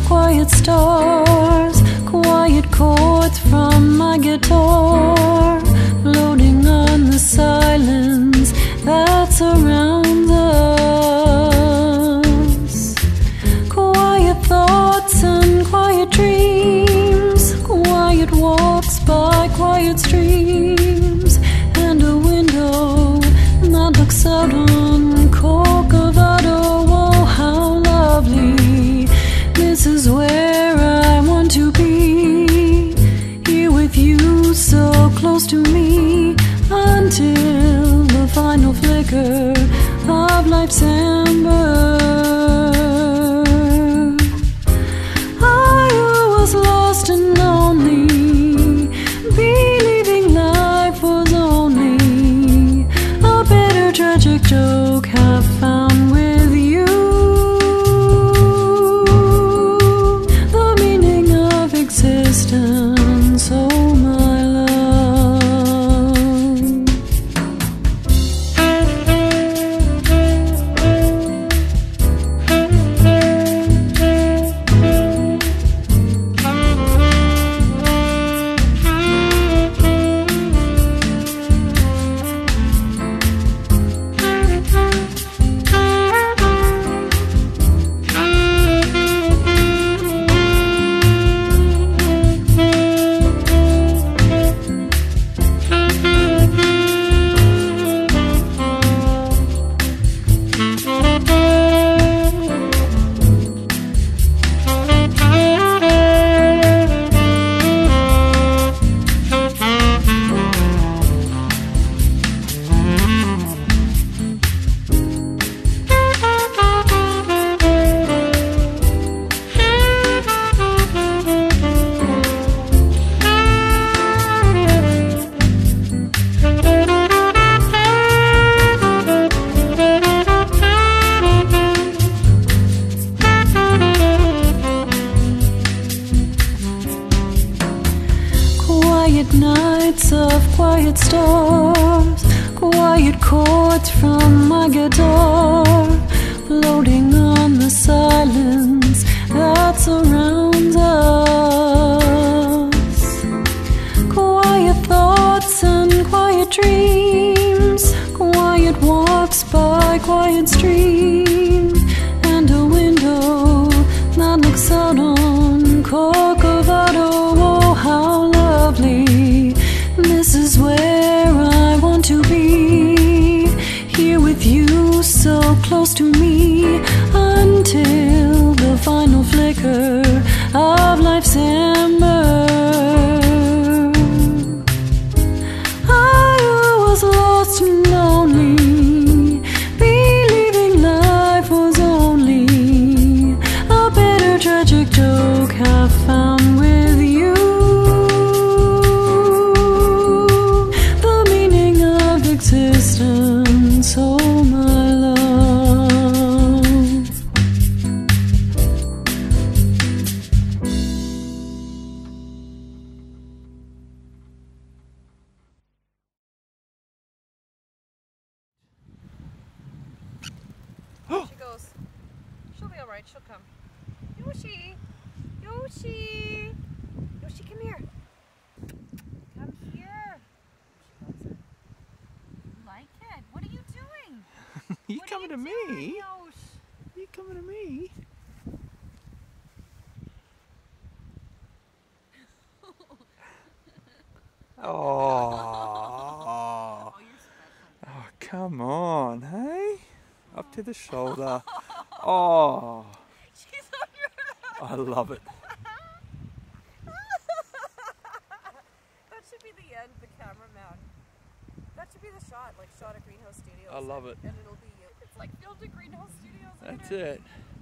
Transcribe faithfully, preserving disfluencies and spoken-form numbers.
quiet stars, quiet chords from my guitar, floating on the silence that surrounds us. Quiet thoughts and quiet dreams, quiet walks by quiet streams, and a window that looks out on Corcovado. Oh, how lovely. This is where I want to be, here with you so close to me, until the final flicker of life's ember. I was lost and lonely, believing life was only a better tragic joke half found with you. The meaning of existence, oh my love. Quiet nights of quiet stars, quiet chords from my guitar, floating on the silence that surrounds us. Quiet thoughts and quiet dreams, quiet walks by quiet streams, and a window that looks out on Corcovado. Oh, how lovely. This is where I want to be, here with you so close to me, until the final flicker of life's ember. I was lost and lonely, believing life was only a better tragic joke half found with you. The meaning of existence, oh my love. She goes, she'll be alright, she'll come. Yoshi! Yoshi! Yoshi, come here. Come here. She loves it. You like it? What are you doing? You What coming are to you me? doing, Yosh? You coming to me? Oh. Oh, you're special. Oh, come on, hey? Up to the shoulder. Oh, She's on your I love it. That should be the end, the cameraman. That should be the shot, like shot at Greenhouse Studios. I love it. And it'll be you. It's like filmed at Greenhouse Studios. That's it.